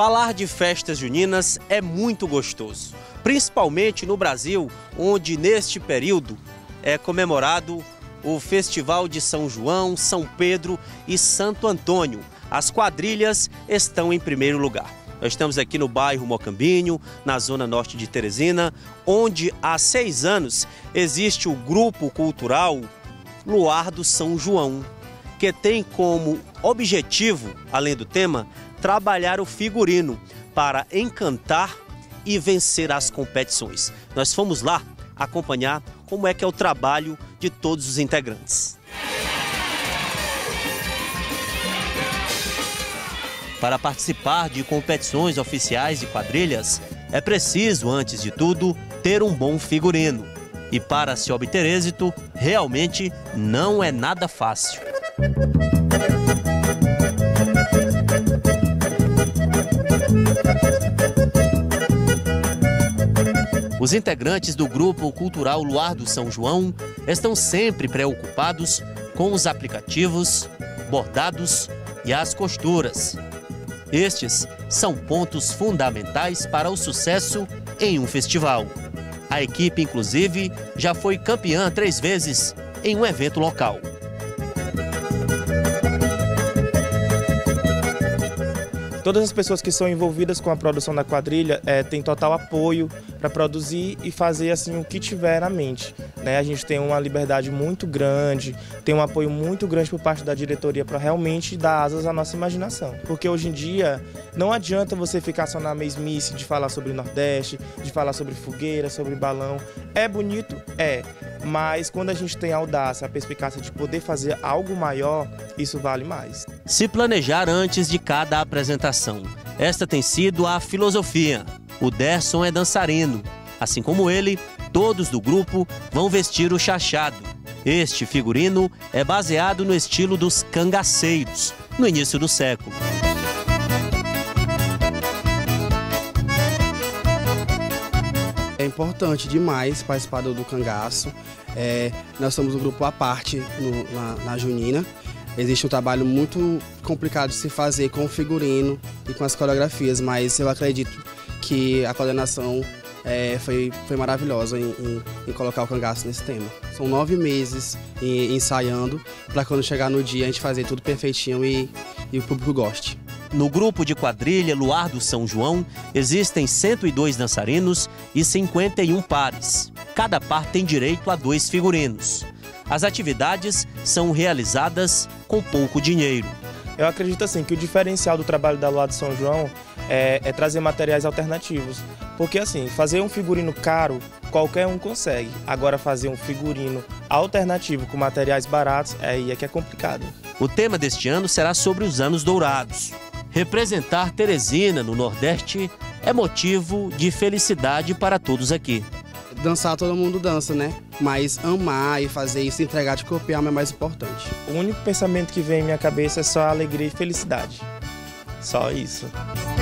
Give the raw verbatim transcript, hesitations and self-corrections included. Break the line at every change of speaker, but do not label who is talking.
Falar de festas juninas é muito gostoso, principalmente no Brasil, onde neste período é comemorado o Festival de São João, São Pedro e Santo Antônio. As quadrilhas estão em primeiro lugar. Nós estamos aqui no bairro Mocambinho, na zona norte de Teresina, onde há seis anos existe o grupo cultural Luar do São João, que tem como objetivo, além do tema, trabalhar o figurino para encantar e vencer as competições. Nós fomos lá acompanhar como é que é o trabalho de todos os integrantes. Para participar de competições oficiais de quadrilhas, é preciso, antes de tudo, ter um bom figurino. E para se obter êxito, realmente não é nada fácil. Os integrantes do grupo cultural Luar do São João estão sempre preocupados com os aplicativos, bordados e as costuras. Estes são pontos fundamentais para o sucesso em um festival. A equipe, inclusive, já foi campeã três vezes em um evento local.
Todas as pessoas que são envolvidas com a produção da quadrilha é, têm total apoio para produzir e fazer assim o que tiver na mente, né? A gente tem uma liberdade muito grande, tem um apoio muito grande por parte da diretoria para realmente dar asas à nossa imaginação. Porque hoje em dia não adianta você ficar só na mesmice de falar sobre Nordeste, de falar sobre fogueira, sobre balão. É bonito? É. Mas quando a gente tem a audácia, a perspicácia de poder fazer algo maior, isso vale mais.
Se planejar antes de cada apresentação. Esta tem sido a filosofia. O Derson é dançarino. Assim como ele, todos do grupo vão vestir o chachado. Este figurino é baseado no estilo dos cangaceiros, no início do século.
É importante demais participar do cangaço. É, nós somos um grupo à parte no, na, na junina. Existe um trabalho muito complicado de se fazer com o figurino e com as coreografias, mas eu acredito que a coordenação é, foi, foi maravilhosa em, em, em colocar o cangaço nesse tema. São nove meses em, ensaiando para quando chegar no dia a gente fazer tudo perfeitinho e, e o público goste.
No grupo de quadrilha Luar do São João, existem cento e dois dançarinos e cinquenta e um pares. Cada par tem direito a dois figurinos. As atividades são realizadas com pouco dinheiro.
Eu acredito assim que o diferencial do trabalho da Luar do São João é, é trazer materiais alternativos. Porque assim, fazer um figurino caro, qualquer um consegue. Agora fazer um figurino alternativo com materiais baratos, aí é que é complicado.
O tema deste ano será sobre os anos dourados. Representar Teresina no Nordeste é motivo de felicidade para todos aqui.
Dançar todo mundo dança, né? Mas amar e fazer isso, entregar de corpo e alma é mais importante.
O único pensamento que vem em minha cabeça é só alegria e felicidade. Só isso.